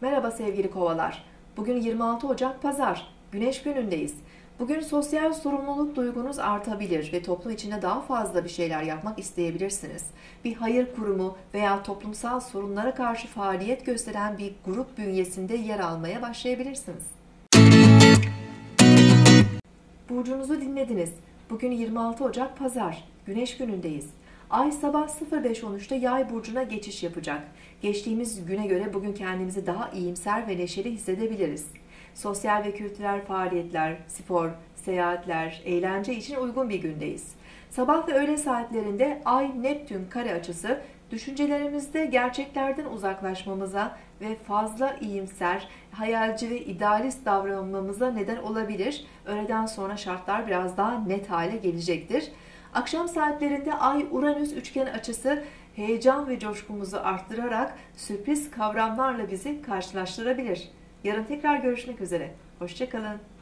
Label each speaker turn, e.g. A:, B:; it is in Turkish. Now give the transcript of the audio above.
A: Merhaba sevgili kovalar. Bugün 26 Ocak Pazar. Güneş günündeyiz. Bugün sosyal sorumluluk duygunuz artabilir ve toplum içinde daha fazla bir şeyler yapmak isteyebilirsiniz. Bir hayır kurumu veya toplumsal sorunlara karşı faaliyet gösteren bir grup bünyesinde yer almaya başlayabilirsiniz. Burcunuzu dinlediniz. Bugün 26 Ocak Pazar. Güneş günündeyiz. Ay sabah 05.13'te Yay burcuna geçiş yapacak. Geçtiğimiz güne göre bugün kendimizi daha iyimser ve neşeli hissedebiliriz. Sosyal ve kültürel faaliyetler, spor, seyahatler, eğlence için uygun bir gündeyiz. Sabah ve öğle saatlerinde Ay-Neptün kare açısı düşüncelerimizde gerçeklerden uzaklaşmamıza ve fazla iyimser, hayalci ve idealist davranmamıza neden olabilir. Öğleden sonra şartlar biraz daha net hale gelecektir. Akşam saatlerinde Ay-Uranüs üçgen açısı heyecan ve coşkumuzu arttırarak sürpriz kavramlarla bizi karşılaştırabilir. Yarın tekrar görüşmek üzere. Hoşça kalın.